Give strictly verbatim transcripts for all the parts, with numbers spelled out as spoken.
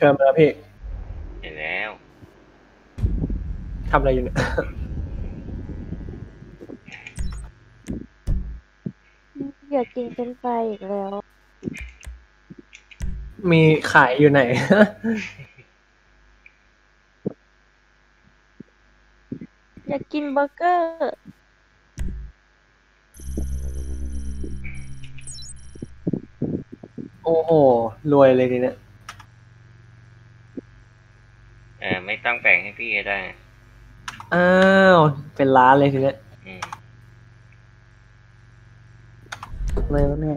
ชิญมาแล้วพี่เห็นแล้วทำอะไรอยู่เนี่ยอยากกินเป็นไฟอีกแล้วมีขายอยู่ไหนอยากกินเบอร์เกอร์โอ้โหรวยเลยทีเนี้ยเออไม่ต้องแบ่งให้พี่ก็ได้อ้าวเป็นร้านเลยทีเนี้ยอืมเลยวเนี่ย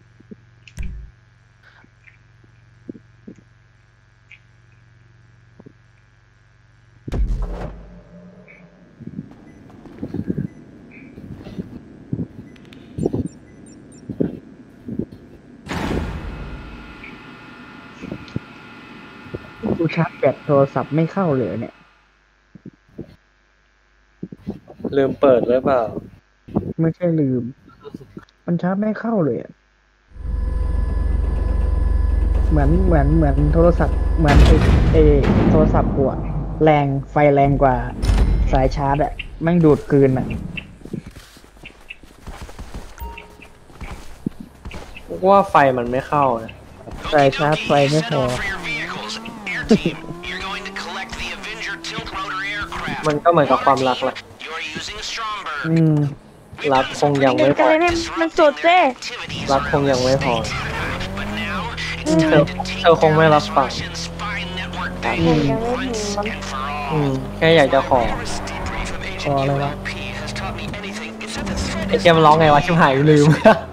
กูชาร์จแบตโทรศัพท์ไม่เข้าเลยเนี่ยลืมเปิดหรือเปล่าไม่ใช่ลืมมันชาร์จไม่เข้าเลยอะเหมือนเหมือนเหมือนโทรศัพท์เหมือนไอไอโทรศัพท์กูอะแรงไฟแรงกว่าสายชาร์จอะแม่งดูดกลืนอะว่าไฟมันไม่เข้านะสายชาร์จไฟไม่พอมันก็เหมือนกับความรักแหละอืมรักคงยังไม่พอมันสุดเจ้รักคงยังไม่พอเธอเธอคงไม่รับฟังอืมยังไม่ถึงอืมแค่อยากจะขอขออะไรวะไอเจมร้องไงวะชิบหายลืม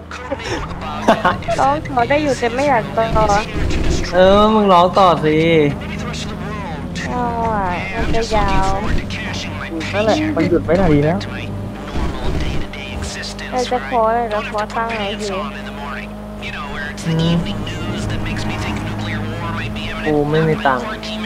ร้องขอได้อยู่แต่ไม่อยากต่อเออมึงร้องต่อสิอ๋อมันจะยาวนั่นแหละมันหยุดไว้หน่อยดีแล้วเราจะขอเลยเราขอตั้งไหนดีกูไม่มีตังค์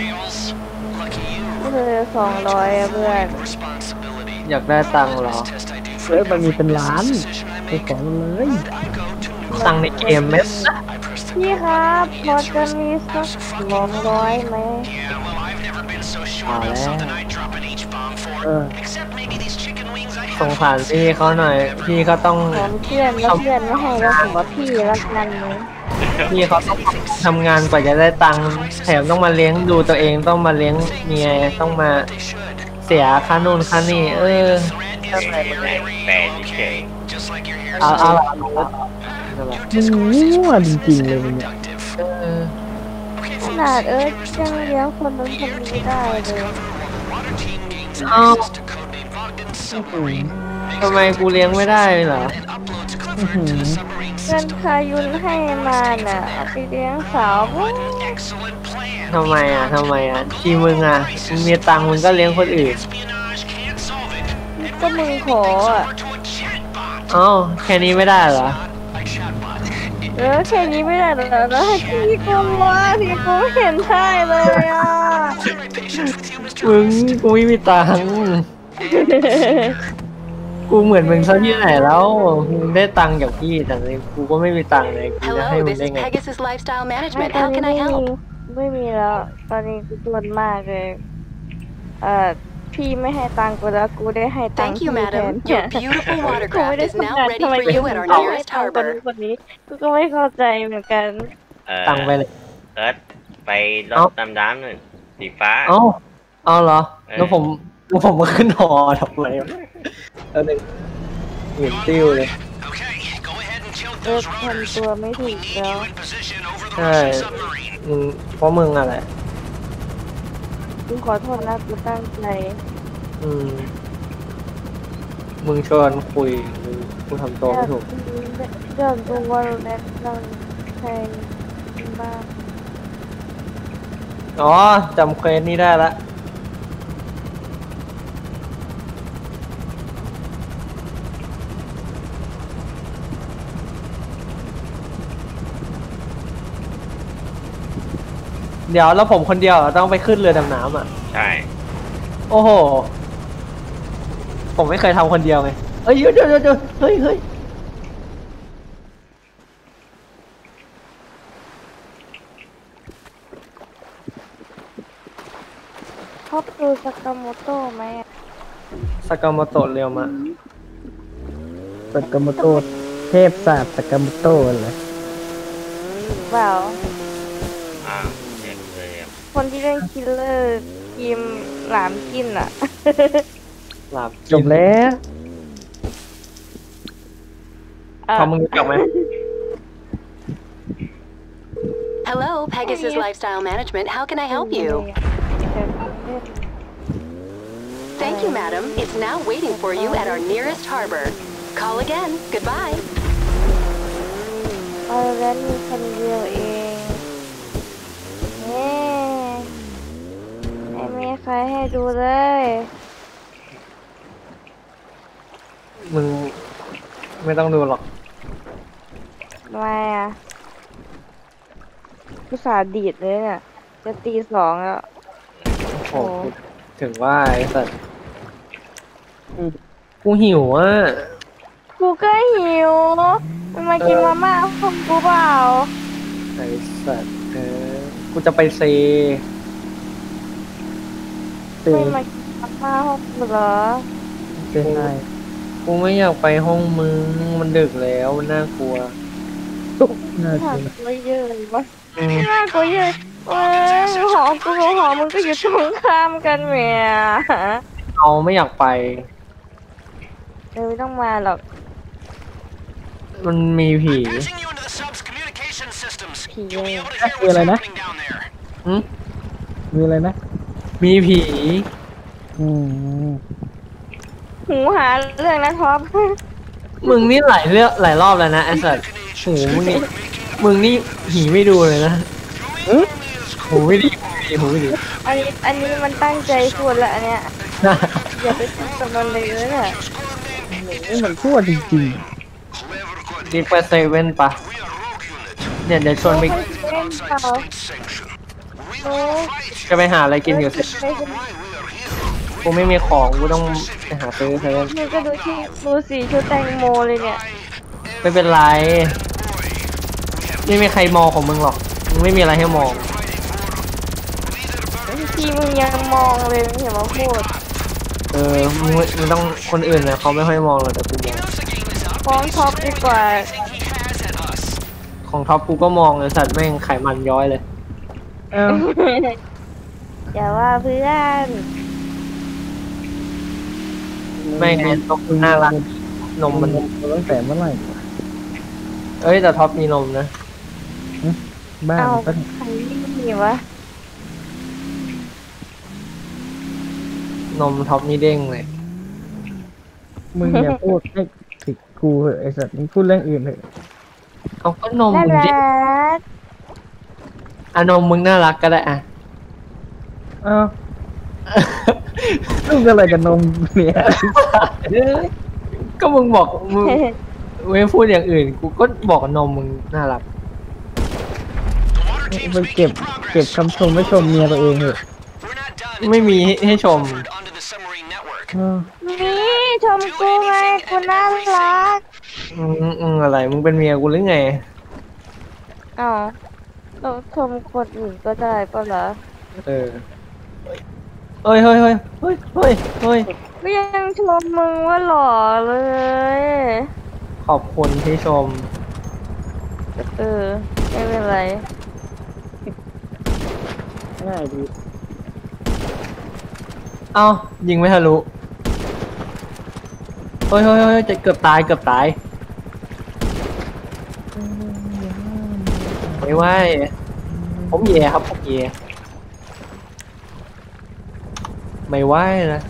เพื่อสองร้อยเพื่อนอยากได้ตังค์เหรอเฮ้ยมันมีเป็นล้านไปขอเลยตังค์ในเกมไหมพี่ครับพอจะมีสักสองร้อยไหมเอาแล้วเออสงสารพี่เขาหน่อยพี่เขาต้องผมเพื่อนแล้วเพื่อนไม่ให้แล้วผมว่าพี่รักกันเลยพี่เขาต้องทำงานกว่าจะได้ตังค์แถมต้องมาเลี้ยงดูตัวเองต้องมาเลี้ยงเมียต้องมาเสียค่านู่นค่านี่เออแปลเฉยเอาเอาละมั่วจริงๆเลยเนี่ยขนาดเอ้ยยังเลี้ยงคนนั้นคนนี้ได้เลยเอาทำไมกูเลี้ยงไม่ได้เหรอเงินคายุนให้มาน่ะเอาไปเลี้ยงสาวทำไมอ่ะทำไมอ่ะทีมึงอ่ะมึงมีตังค์มึงก็เลี้ยงคนอื่นก็มึงขออ่ะเอ้าแค่นี้ไม่ได้เหรอเออแค่นี้ไม่ได้เหรอแล้วให้พี่กูว่าพี่กูเห็นได้เลยอ่ะมึงกูไม่มีตังค์กูเหมือนมึงซะที่ไหนแล้วมึงได้ตังค์จากพี่แต่กูก็ไม่มีตังค์เลยกูจะให้มึงได้ไงตอนนี้ไม่มีไม่มีแล้วตอนนี้กูจนมากเลยเอ่อพี่ไม่ให้ตังค์กูแล้วกูได้ให้ตังค์พี่แทนเนี่ยกูไม่ได้ทำงานทำไมยังเอาให้ตังค์คนนี้คนนี้กูก็ไม่เข้าใจเหมือนกันตังค์ไปเลยเอิร์ธไปรถดำน้ำหนึ่งสีฟ้าเอ้าเอาเหรอแล้วผมแล้วผมมาขึ้นหอทำไมแล้วหนึ่งเหมือนติ้วเลยเออทำตัวไม่ถูกแล้วใช่มึงเพราะมึงอะไรกูขอโทษนะกูตั้งใจอืมมึงชวนคุยกูทำตัวไม่ถูกเรื่องตัววอลเล็ตเรื่องใครบ้างอ๋อจำเควสนี้ได้ละเดี๋ยวแล้วผมคนเดียวต้องไปขึ้นเรือดำน้ำอ่ะใช่โอ้โหผมไม่เคยทำคนเดียวไงเอ้ยเดี๋ยวเดี๋ยวเดี๋ยวเฮ้ยเฮ้ยท็อปดูสกาโมโต้ไหมอะสากาโมโตะเรียวมะสากาโมโตะเทพศาสตร์สากาโมโตะเลยเปล่าอ้าวเจ็บเลยอะคนที่เล่นคิลเลอร์ทีมหลามกินอ่ะหลับจบแล้วพอมึงรู้จักไหม Hello, Pegasus Lifestyle Management. How can I help you? Thank you, madam. It's now waiting for you at our nearest harbor. Call again. Goodbye. เอาแล้วมีคนเดียวเองเฮ้ไม่มีใครให้ดูเลยมึงไม่ต้องดูหรอกทำไมอ่ะกูสาห์ดีดเลยเนี่ย จะตีสองแล้วโอ้โหถึงว่าไอ้สัตว์กูหิวอ่ะกูก็หิวมันมากินมาม่าของกูเปล่าไอ้สัตว์เออกูจะไปเซเต็มไม่มากินมาม่าของกูเหรอเต็มได้กูไม่อยากไปห้องมึงมันดึกแล้วมันน่ากลัวน่าหากินกูเยอะเลยวะอืมหากูเยอะเอ้ยหอกูกับหอมึงก็อยู่ตรงข้ามกันแหม่เอาไม่อยากไปเออไม่ต้องมาหรอกมันมีผี Patching you into the sub's communication systems. ผี You'll be able to อ่ะ hear คือ what's อะไรนะ happening down there. อืมมีอะไรนะมีผีอืมหูหาเรื่องนะท็อปมึงนี่หลายเรื่องหลายรอบแล้วนะไอ้สัตว์หูมึงนี่มึงนี่ผีไม่ดูเลยนะหูไม่ดีหูไม่ดีหูไม่ดีอันนี้อันนี้มันตั้งใจพูดละอันเนี้ยอย่าไปพูดกับมันเลยนะเนี่ยนี่มันชั่วจริงดีไปเซเว่นปะเนี่ยเดี๋ยวชวนไปเล่นเปล่าโอ้จะไปหาอะไรกินอยู่สิไม่เป็นกูไม่มีของกูต้องไปหาซื้อเซเว่นมึงก็ดูที่ดูสีชุดแตงโมเลยเนี่ยไม่เป็นไรไม่มีใครมองของมึงหรอกมึงไม่มีอะไรให้มองที่มึงยังมองเลยมึงอย่ามาพูดเออมึงมึงต้องคนอื่นนะเขาไม่ค่อยมองหรอกแต่กูมองฟ้องท็อปดีกว่าของท็อปกูก็มองเลยสัตว์แม่งไขมันย้อยเลยๆเอ้าอย่าว่าเพื่อนแม่งไอ้นมน่ารักนมมันตั้งแต่เมื่อไหร่เอ้ยแต่ท็อปมีนมนะบ้านเอาก็ใครไม่มีวะนมท็อปนี่เด้งเลยมึงอย่าพูดให้ติดกูเหอะไอ้สัตว์มึงพูดเรื่องอื่นเถอะเอาก็นมน่ามึงรัดิกอ่ะนมมึงน่ารักก็ได้อ่ะเอ้าลูกอะไรกับนมเนี่ยเอ้ยก็มึงบอกมึงไม่พูดอย่างอื่น กูก็บอกนมมึงน่ารัก The water team's ไปเก็บ making เก็บ progress. คำชมไม่ชมเมียตัวเองเหอะ We're not done ไม่มีให้ให้ชม until onto the submarine network. เออนี่ชมกูไงกูน่ารักอืมอืมอะไร มึงเป็นเมียกูหรือไงอ้าวเราชมคนอื่นก็ได้ปะเหรอเออเฮ้ยเฮ้ยเฮ้ยเฮ้ยเฮ้ยเฮ้ยก็ยังชมมึงว่าหล่อเลยขอบคุณที่ชมเออ ไม่เป็นไรง่ายดีเอ้ายิงไม่ทะลุเฮ้ยเฮ้ยเฮ้ยจะเกือบตายเกือบตายไม่ไหวผมเย่ครับผมเย่ไม่ไหวนะ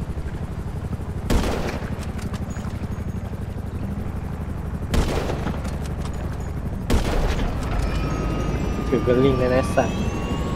ถือกระลิงเลยนะสัตว์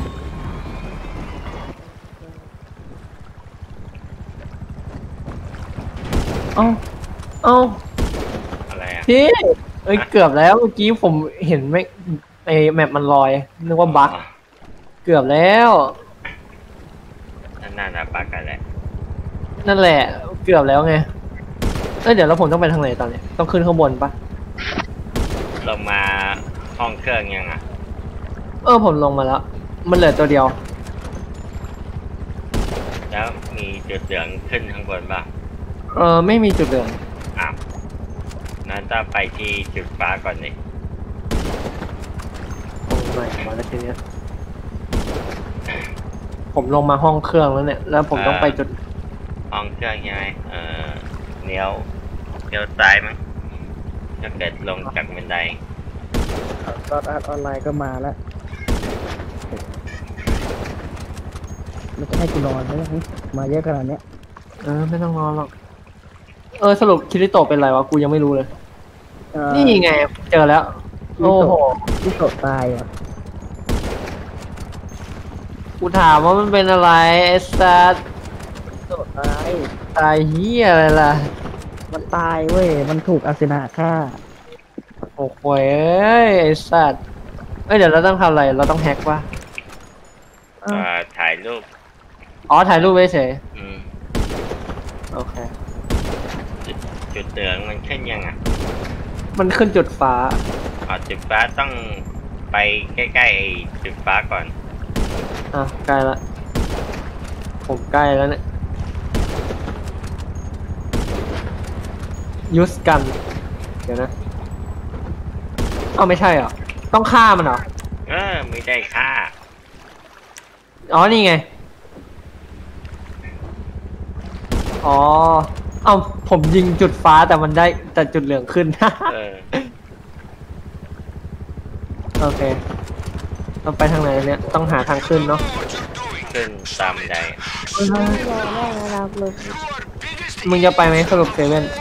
เอ้าเอ้าอะไรอ่ะพี่เอ้ยเกือบแล้วเมื่อกี้ผมเห็นไม่ไอแมปมันลอยนึกว่าบั๊กเกือบแล้วนั่นน่าจะปากกันแหละนั่นแหละ เกือบแล้วไงเอ้ยเดี๋ยวแล้วผมต้องไปทางไหนตอนเนี้ยต้องขึ้นข้างบนปะลงมาห้องเครื่องยังอ่ะเออผมลงมาแล้ว มันเหลือตัวเดียวแล้วมีจุดเหลืองขึ้นข้างบนป่ะเออไม่มีจุดเหลืองอ้าวนั้นจะไปที่จุดฟ้าก่อนนี่โอ้ไม่มาแล้วทีเนี้ยผมลงมาห้องเครื่องแล้วเนี่ยแล้วผมต้องไปจุดห้องเครื่องใช่ไหมเออเลี้ยวเลี้ยวซ้ายมั้งถ้าเกิดลงจากบันไดรอดอาร์ตออนไลน์ก็มาแล้วมันจะให้กูนอนไหมมาเยอะขนาดเนี้ยเออไม่ต้องรอหรอกเออสรุปคิริโตะเป็นไรวะกูยังไม่รู้เลยเอ่อนี่ไงเจอแล้วคิริโอ้โตะโหที่โตะตายอ่ะกูถามว่ามันเป็นอะไรไอ้สัสโตะตายตายเฮียอะไรล่ะมันตายเว้ยมันถูกอาเซนาฆ่าโอ้โหเอ้ยไอ้สัสเอ้ยเดี๋ยวเราต้องทำอะไรเราต้องแฮกวะเอ่อถ่ายรูปอ๋อถ่ายรูปไว้เฉยอืมโอเคจุดจุดเหลืองมันขึ้นยังอ่ะมันขึ้นจุดฟ้าอ๋อจุดฟ้าต้องไปใกล้ๆไอ้จุดฟ้าก่อนอ่ะใกล้ละผมใกล้แล้วเนี่ยยุสกันเดี๋ยวนะเอ้าไม่ใช่เหรอต้องฆ่ามันเหรอเออไม่ได้ค่าอ๋อนี่ไงอ๋อเอ้าผมยิงจุดฟ้าแต่มันได้แต่จุดเหลืองขึ้นเออโอเคต้องไปทางไหนเนี่ยต้องหาทางขึ้นเนาะขึ้นตามบันไดไม่รอได้รับเลยมึงจะไปไหมสรุปเซเว่น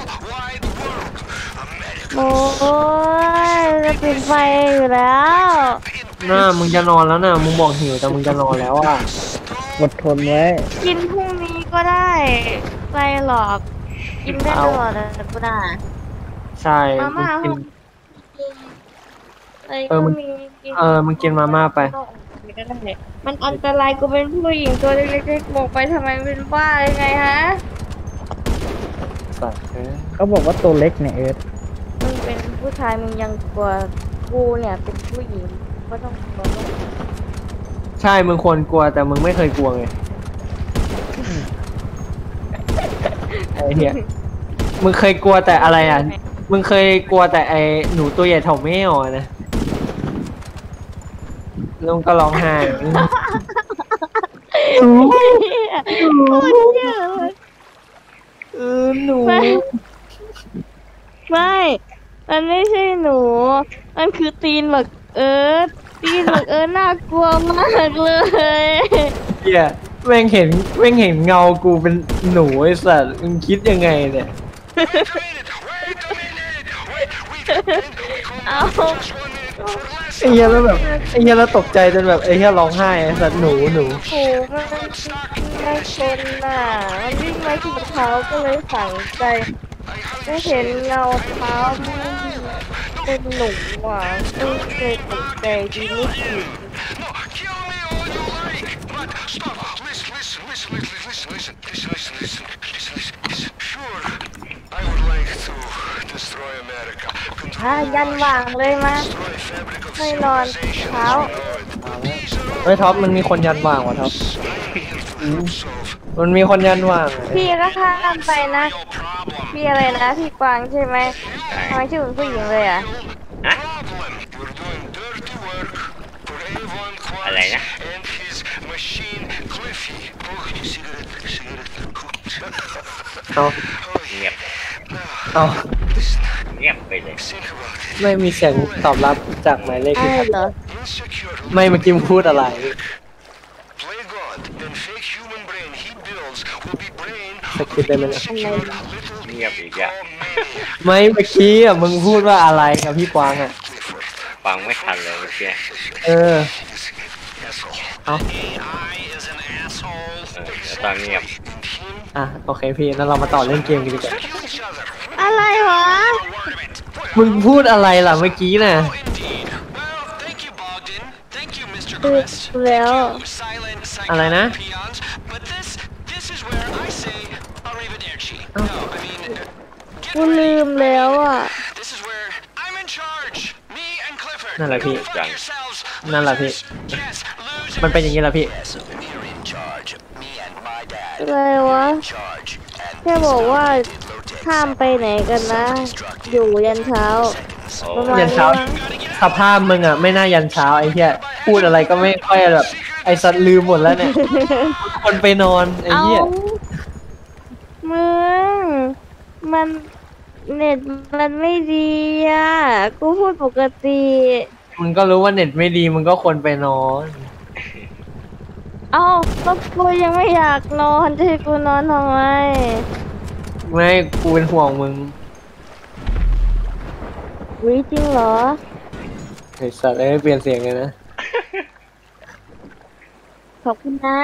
โอ้ยจะปิดไฟอยู่แล้วน่ามึงจะนอนแล้วนะมึงบอกหิวแต่มึงจะนอนแล้วอ่ะอดทนไว้กินพรุ่งนี้ก็ได้ไรหรอกกินได้ตลอดเลยก็ได้ใช่มามึงม่ากินอะไรเอก็อมึงมีกินเออมึงกินมาม่าไปมันอันตรายกูเป็นผู้หญิงตัวเล็กๆบอกไปทำไมเป็นบ้ายังไงฮะสัตว์เอ้ยเขาบอกว่าตัวเล็กเนี่ยเอิร์ธมึงเป็นผู้ชายมึงยังกลัวกูเนี่ยเป็นผู้หญิงก็ต้องกลัวต้องใช่มึงควรกลัวแต่มึงไม่เคยกลัวไงไอ้เหี้ยมึงเคยกลัวแต่อะไรอ่ะมึงเคยกลัวแต่ไอ้หนูตัวใหญ่เท่าแมวอะนะลุงก็ร้องไห้โคตรเยอะเลยเออหนูไม่ไม่มันไม่ใช่หนู มันคือตีนหมึกเอิร์ธตีนหมึกเอิร์ธน่ากลัวมากเลยเหี้ยแม่งเห็นแม่งเห็นเงากูเป็นหนูไอ้สัตว์มึงคิดยังไงเนี่ยเอาไอ้เหี้ยแล้วแบบไอ้เหี้ยแล้วตกใจจนแบบไอ้เหี้ยร้องไห้ไอ้สัตว์หนูหนูโอ้มันไม่คนน่ะ มันวิ่งมาที่เท้าก็เลยฝังใจไม่เห็นเงาเท้ามันเป็นหนูอ่ะก็เลยตกใจดีนิดหนึ่ง ถ้ายันวางเลยมาไม่นอนเท้าเฮ้ยท็อปมันมีคนยันว่างว่ะท็อปมันมีคนยันว่างพี่ก็ข้ามไปนะ พี่อะไรนะ พี่กวางใช่ไหมทำไมชื่อเหมือนผู้หญิงเลยอ่ะฮะอะไรนะเอาเงียบเอาเงียบไปเลยไม่มีเสียงตอบรับจากหมายเลขใช่ที่เหรอไม่เมื่อกี้มึงพูดอะไร สกิปได้ไหมเนี่ยเงียบอีกอ่ะไม่เมื่อกี้อ่ะมึงพูดว่าอะไรกับพี่กวางอ่ะฟังไม่ทันเลยเมื่อกี้เออ เอาเออแล้วตอนเงียบอ่ะโอเคพี่แล้วเรามาต่อเล่นเกมกันดีกว่าอะไรวะมึงพูดอะไรล่ะเมื่อกี้น่ะตื่นแล้วอะไรนะกูลืมแล้วอ่ะนั่นแหละพี่จังนั่นแหละพี่ มันเป็นอย่างนี้แหละพี่ Yes, we're in charge. Me and my dad. อะไรวะ Charge. แค่บอกว่าห้ามไปไหนกันนะ อยู่ยันเช้าโอ้ประมาณยันเช้าสภาพมึงอ่ะไม่น่ายันเช้าไอ้เหี้ยพูดอะไรก็ไม่ค่อยแบบไอ้สัตว์ลืมหมดแล้วเนี่ยคนไปนอนไอ้เอาเหี้ยมึงมันเน็ตมันไม่ดีอ่ะ กูพูดปกติมึงก็รู้ว่าเน็ตไม่ดีมึงก็ควรไปนอนเอ้าก็กูยังไม่อยากนอนจะให้กูนอนทำไมไม่กูเป็นห่วงมึงวิจริงเหรอไอ้สัตว์เอ้ยเปลี่ยนเสียงเลยนะขอบคุณนะ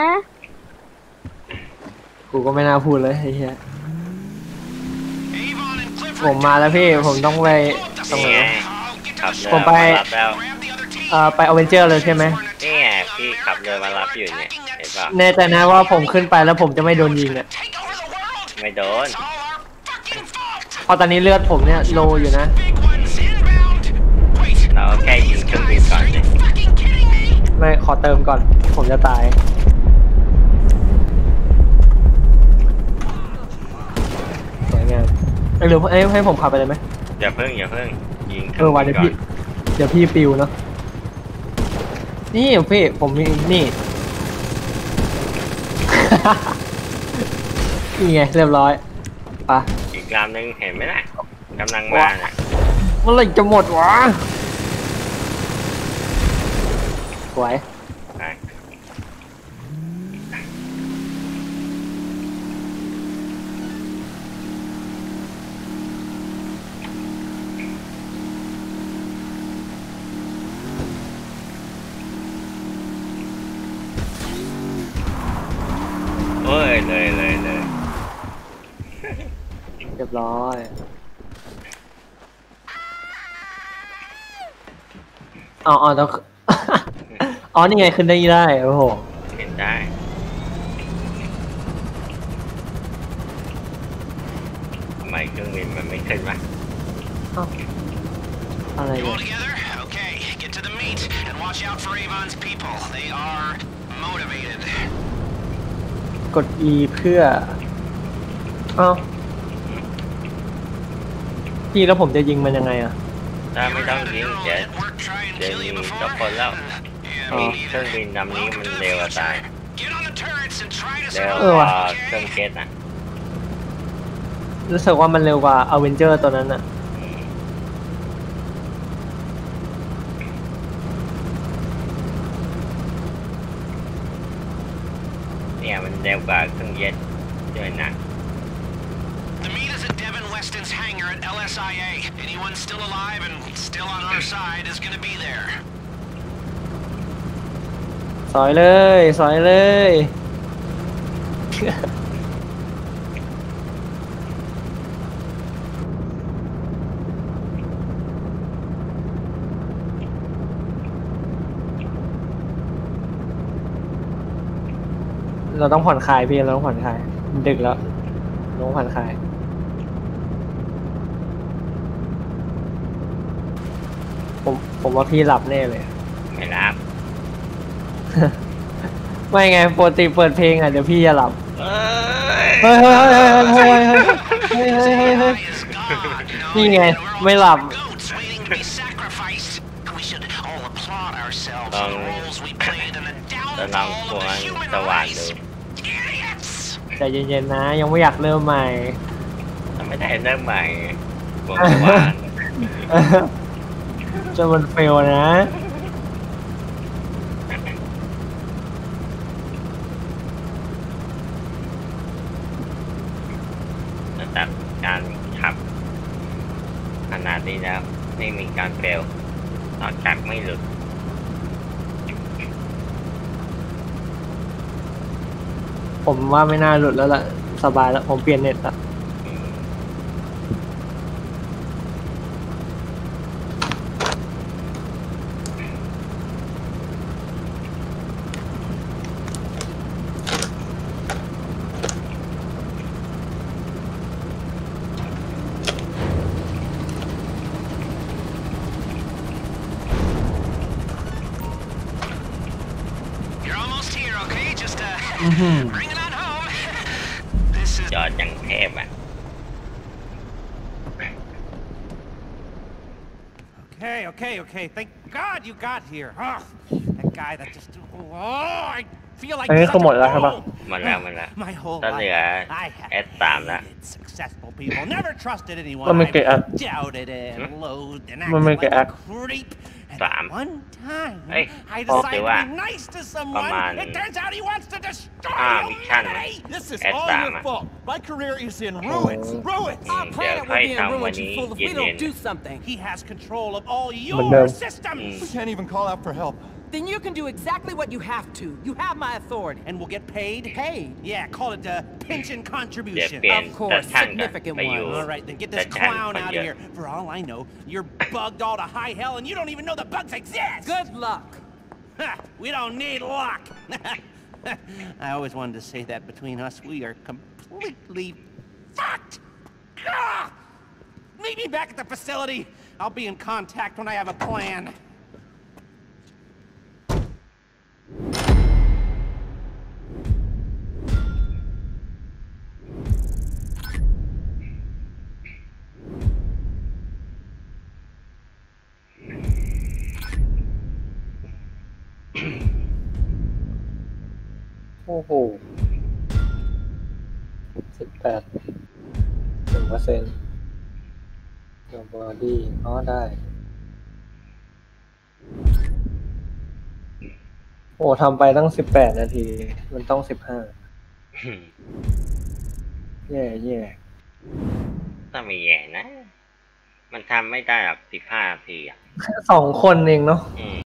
กูก็ไม่น่าพูดเลยไอ้เหี้ย Avon and Clifford. ผมมาแล้วพี่ผมต้องไปตรงนี่ไหนไงวะ I'll get to ขับ the เรือผมไปมารับแล้ว grab the other team. เอ่อไปอเวนเจอร์เลยใช่ไหมนี่ไงพี่ขับเรือมารับอยู่เนี่ยเห็นป่ะแน่ใจนะว่าผมขึ้นไปแล้วผมจะไม่โดนยิงอ่ะ Take over the world. ไม่โดน It's all our fucking fault. เพราะตอนนี้เลือดผมเนี่ยโลอยู่นะ Big ones inbound. Wait. เราแค่ยิงเครื่องบินก่อนสิ Fucking kidding me? ไม่ขอเติมก่อน ผมจะตายสวยงามไอ้ยหรือให้ให้ผมขับไปเลยไหมอย่าเพิ่งอย่าเพิ่งยิงเคเอรื่ออง ว่ะบิเดี๋ยนวก่อพี่นเดี๋ยวพี่ปิวเนาะนี่พี่ผมมีนี่ นี่ไงเรียบร้อยไปะอีกลำหนึงเห็นไหมล่ะกำลังมาน่ะเมื่อไหรจะหมดวะสวยไป โอ้ยเลยเลยเลยเรียบร้อยอ๋ออ๋อต้อง อ๋อนี่ไงขึ้นได้ได้โอ้โหเห็นได้ทำไมเครื่องบินมันไม่ขึ้นวะอะไร You เนี่ all ย together? Okay, get to the meet and watch out for Avon's people. They are motivated. กด E เพื่อเอ้าพี่แล้วผมจะยิงมันยังไงอะถ้าไม่ต้องยิงเดี๋ยว Network try and เดี๋ยว kill ยิ you ง before. กับคนแล้ว Yeah, อ๋อ me เครื่อง neither. บินลำนี้มันเร็วกว่าตาย Get on the turrets and try to เร็วเออก ว่ะว่าเครื่องเกตนะรู้สึกว่ามันเร็วกว่าอเวนเจอร์ตัวนั้นอะเนี่ยมันเร็วกว่าเครื่องเย็นด้วยนะ The meet is at Devin Weston's hangar at L S I A. Anyone still alive and still on our side is gonna be there. สอยเลยสอยเลย เราต้องผ่อนคลายพี่เราต้องผ่อนคลายมันดึกแล้วเราต้องผ่อนคลายผมผมว่าพี่หลับแน่เลยไม่รับไม่ไงปกติเปิดเพลงอ่ะเดี๋ยวพี่จะหลับเอ้ยเฮ้ยเฮ้ยเฮ้ยเฮ้ยเฮ้ยเฮ้ยเฮ้ยเฮ้ยเฮ้ย Is gone. No, นี่ไง we're all ไม่หลับ goats waiting to be sacrificed. We should all applaud ourselves for the roles we played in the จะลอง downfall คว of ร the human สว่างดู race. Idiots! ใจเย็นๆนะ ยังไม่อยากเริ่มใหม่ทำไม่ได้เริ่มใหม่วงสว่างจะมันเฟลนะระดับการขับขนาดนี้แล้วไม่มีการเฟลนอกจากไม่หลุดผมว่าไม่น่าหลุดแล้วล่ะ สบายแล้ว ผมเปลี่ยนเน็ตละ You're almost here, okay? Just uh, อื้อหือ bring it on home. ดอย่างเทพอ่ะ Okay, okay, okay. Thank God you got here. Oh, that guy that just. Oh, I feel like. อันนี้คือหมดแล้วใช่ปะหมดแล้วหมดแล้ว My whole ก็เหลือ life, I had เอส สามแล้ว hated successful people. Never trusted anyone. มันไม่เกะ I doubted and loathed and มัน acted ไม่ like เกะ a creep. And สาม one time, เฮ้ย I บอก decided เลยว่า to be nice to ประมาณ someone. It turns out he wants to destroy ห้ามิชชั่น humanity. This is เอส all สาม your อ่ะ fault. My career is in ruins. Ruins. อืม Our เดี๋ยว planet ค่อย will be in ทำวัน ruins, you นี้ fool, if เย็ we น don't do something. He has control of all But no. your systems. We can't even call out for help. Then you can do exactly what you have to. You have my authority. And we'll get paid? Paid? Yeah, call it a pension เดี๋ยว contribution. เปลี่ยน Of course, แต่ท่านกัน significant ไปอยู่ one. All right, then get แต่ this ท่าน clown คน out เย of อะ here. For all I know, you're bugged all to high hell and you don't even know the bugs exist. Good luck. Ha, we don't need luck. I always wanted to say that between us, we are completely fucked. Ah! Meet me back at the facility. I'll be in contact when I have a plan. Hmm. โอ้โหสิบแปดหนึ่งเปอร์เซ็นต์เดี๋ยวบอดี้อ๋อได้โอ้ทำไปตั้งสิบแปดนาทีมันต้องสิบห้าแย่แย่ต้องมีแย่นะ มันทำไม่ได้หรอกสิบห้านาทีอ่ะแค่สองคนเองเนาะอืม